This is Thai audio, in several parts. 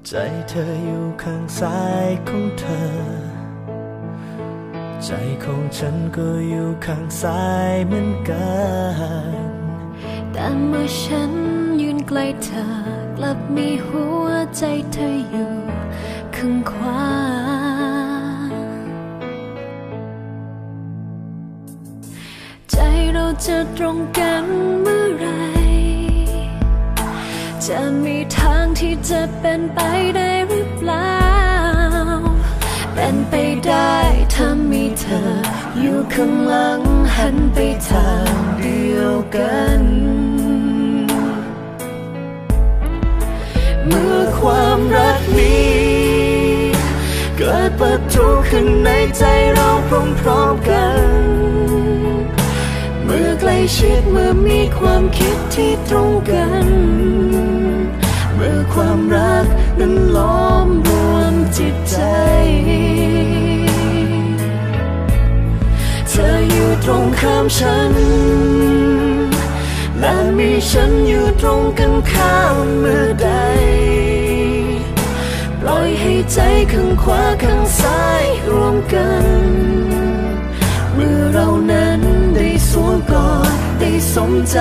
ใจเธออยู่ข้างซ้ายของเธอใจของฉันก็อยู่ข้างซ้ายเหมือนกันแต่เมื่อฉันยืนใกล้เธอกลับมีหัวใจเธออยู่ข้างขวาใจเราจะตรงกันเมื่อไรจะมีทางที่จะเป็นไปได้หรือเปล่าเป็นไปได้ถ้ามีเธออยู่ข้างหลังหันไปทางเดียวกันเมื่อความรักนี้เกิดปะทุขึ้นในใจเราพร้อมๆกันเมื่อใกล้ชิดเมื่อมีความคิดที่ตรงกันเมื่อความรักนั้นล้อมรวมจิตใจเธออยู่ตรงข้ามฉันและมีฉันอยู่ตรงกันข้ามเมื่อใดปล่อยให้ใจข้างขวาข้างซ้ายรวมกันเมื่อเรานั้นได้สวมกอดได้สมใจ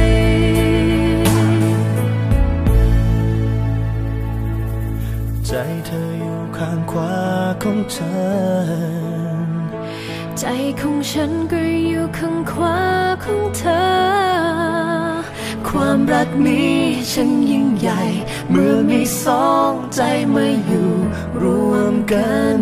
ใจเธออยู่ข้างขวาของฉันใจของฉันก็อยู่ข้างขวาของเธอความรักนี้ฉันยิ่งใหญ่เมื่อมีสองใจมาอยู่รวมกัน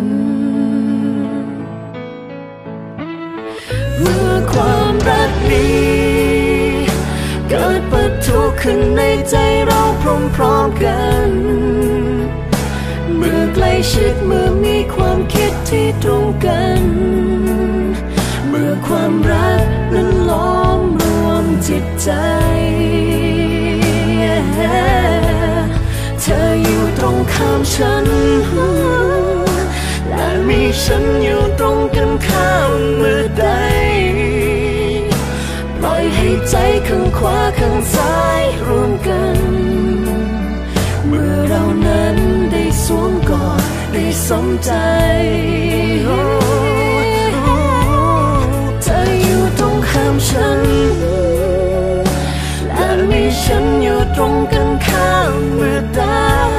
เมื่อความรักนี้เกิดปะทุขึ้นในใจเราพร้อมๆกันเมื่อใกล้ชิดเมื่อมีความคิดที่ตรงกันเมื่อความรักนั้นล้อมรวมจิตใจเธออยู่ตรงข้ามฉันและมีฉันอยู่ตรงกันข้ามเมื่อใดปล่อยให้ใจข้างขวาข้างซ้ายรวมกันเมื่อเรานั้นได้สวมกอดได้สมใจเธออยู่ตรงข้ามฉันและมีฉันอยู่ตรงกันข้ามเมื่อใด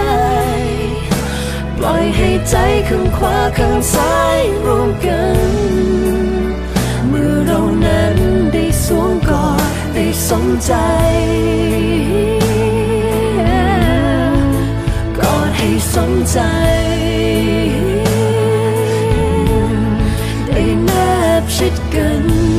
ปล่อยให้ใจข้างขวาข้างซ้ายรวมกันเมื่อเรานั้นได้สวมกอดได้สมใจกอดให้สมใจได้แนบชิดกัน